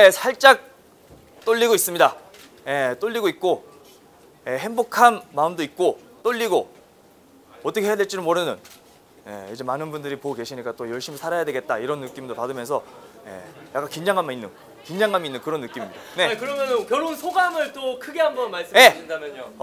살짝 떨리고 있습니다. 떨리고 있고 행복한 마음도 있고 떨리고 어떻게 해야 될지는 모르는 이제 많은 분들이 보고 계시니까 또 열심히 살아야 되겠다 이런 느낌도 받으면서 약간 긴장감이 있는 그런 느낌입니다. 네. 아니, 그러면 결혼 소감을 또 크게 한번 말씀해 주신다면요.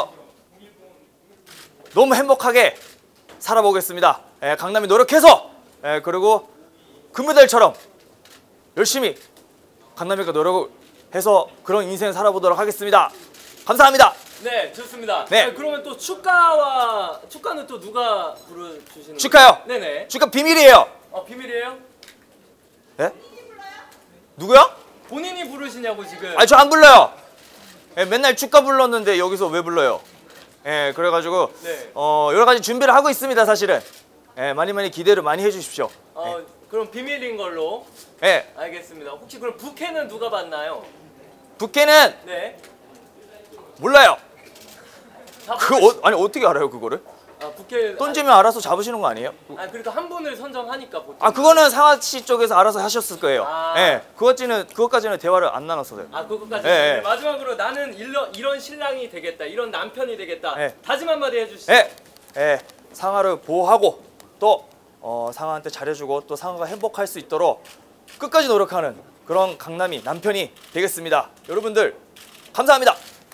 너무 행복하게 살아보겠습니다. 강남이 노력해서 그리고 금메달처럼 열심히 강남이가 노력해서 그런 인생 살아보도록 하겠습니다. 감사합니다. 네, 좋습니다. 네. 아니, 그러면 또 축가는 또 누가 부르주시는 축가요? 네네. 축가 비밀이에요. 비밀이에요? 네? 누구요? 본인이 부르시냐고 지금. 저 안 불러요. 맨날 축가 불렀는데 여기서 왜 불러요? 그래가지고 네. 여러 가지 준비를 하고 있습니다. 사실은 많이 기대를 많이 해주십시오. 그럼 비밀인 걸로. 네. 알겠습니다. 혹시 그럼 부캐는 누가 받나요? 부캐는 네. 몰라요. 다 아니 어떻게 알아요 그거를? 부캐 던지면 알아서 잡으시는 거 아니에요? 그러니까 한 분을 선정하니까 보통. 그거는 상하 씨 쪽에서 알아서 하셨을 거예요. 그것까지는 대화를 안 나눴어요. 그것까지. 네. 마지막으로 나는 이런 신랑이 되겠다, 이런 남편이 되겠다. 네. 다짐 한마디 해주시죠. 상하를 보호하고 또 상하한테 잘해주고 또 상하가 행복할 수 있도록 끝까지 노력하는 그런 강남이 남편이 되겠습니다. 여러분들 감사합니다.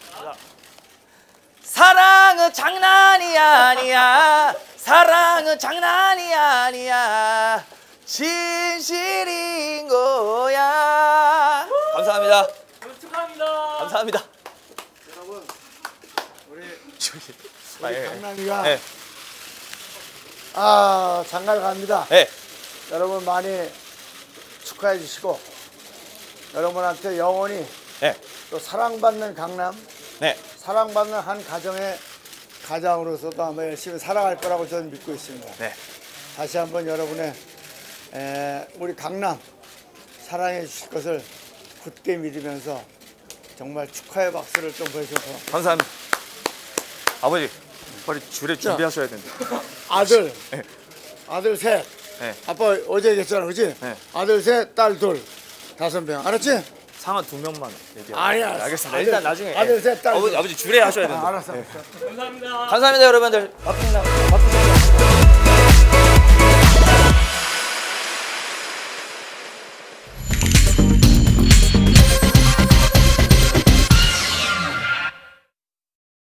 사랑은 장난이 아니야. 사랑은 장난이 아니야. 진실인 거야. 감사합니다. 축하합니다. 감사합니다. 여러분, 우리 예. 강남이가 네. 장가를 갑니다. 네. 여러분 많이 축하해 주시고 여러분한테 영원히 네. 또 사랑받는 강남, 네. 사랑받는 한 가정의 가장으로서도 아마 열심히 살아갈 거라고 저는 믿고 있습니다. 네. 다시 한번 여러분의 우리 강남 사랑해 주실 것을 굳게 믿으면서 정말 축하의 박수를 좀 보여주셔서 감사합니다. 아버지 빨리 줄에 준비하셔야 된다. 아들 셋. 네. 아빠 어제 얘기했잖아, 그렇지? 네. 아들 셋, 딸 둘, 5명. 알았지? 상하 2명만 얘기하세요. 아니야. 알겠습니다. 일단 나중에 아들 셋, 딸 둘. 아버지 줄에 하셔야 된다. 알았어. 감사합니다. 감사합니다 여러분들.